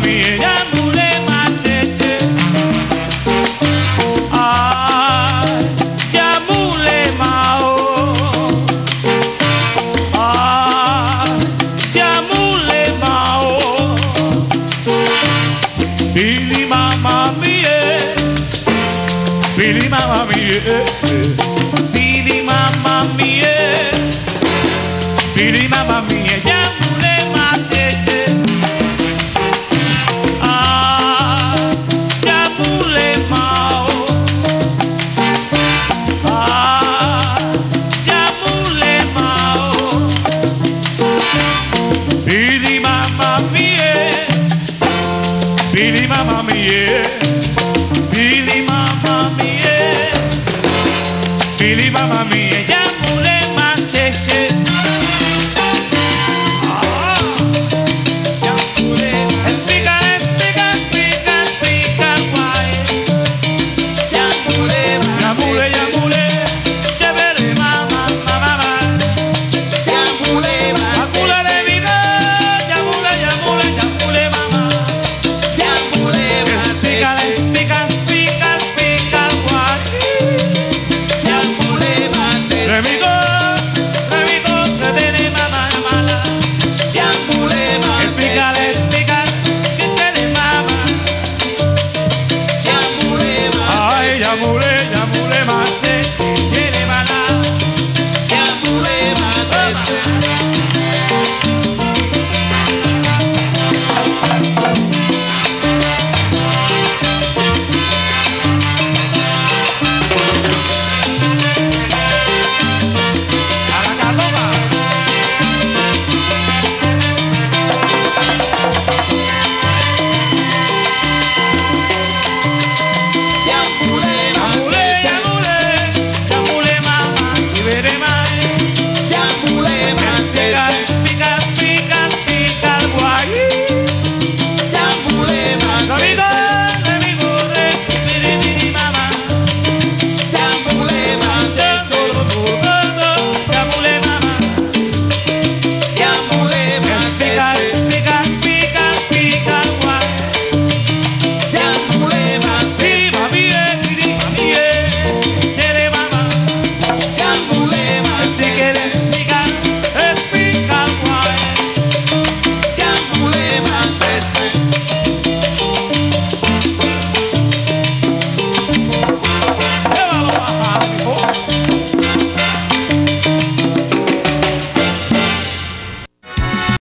mia, jamule machete. Ah, jamule mao. Ah, jamule mao. Billy mama mia, Billy mama mia, Billy mama mia, Billy mama mia, jamule machete. Ah, jamule mao. Ah, jamule mao. Billy mama mia, Billy mama mia, Billy mama mia, Billy mama mia.